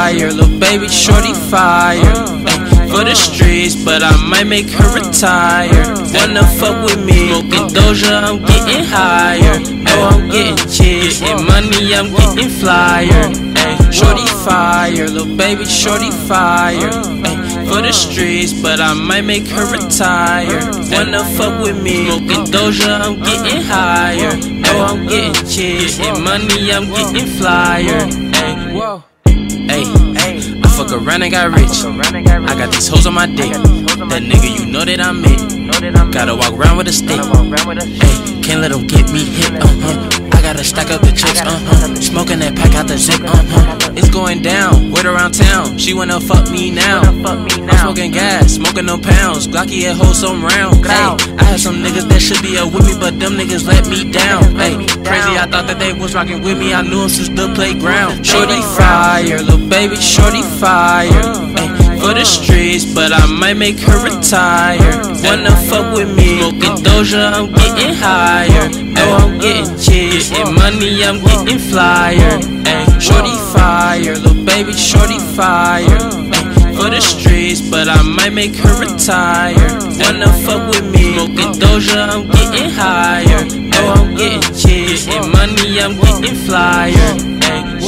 fire, little baby shorty fire. For the streets, but I might make her retire. Wanna fuck with me, smoking Doja, I'm getting higher. Oh, I'm getting cheese, getting money, I'm getting flyer. Shorty fire, little baby shorty fire. For the streets, but I might make her retire. Wanna fuck with me, smoking Doja, I'm getting higher. Oh, I'm getting cheese, getting money, I'm getting flyer. Whoa. I fuck around and got rich. I got these hoes on my dick. That nigga, you know that I'm it. Gotta walk around with a stick. Can't let them get me hit. I gotta stack up the chicks. Smoking that pack out the zip. It's going down, word around town. She wanna fuck me now. I'm smoking gas, smoking no pounds. Glocky at hold some round. I had some niggas that should be up with me, but them niggas let me down. Crazy, I thought that they was rocking with me. I knew them since the playground. Shorty fire, little baby shorty fire. For the streets, but I might make her retire. Wanna fuck with me, smoking Doja, I'm getting higher. Oh, I'm getting cheese, getting money, I'm getting flyer. Shorty fire, little baby shorty fire. For the streets, but I might make her retire. Wanna fuck with me, smoking Doja, I'm getting higher. Oh, I'm getting cheese, getting money, I'm getting flyer.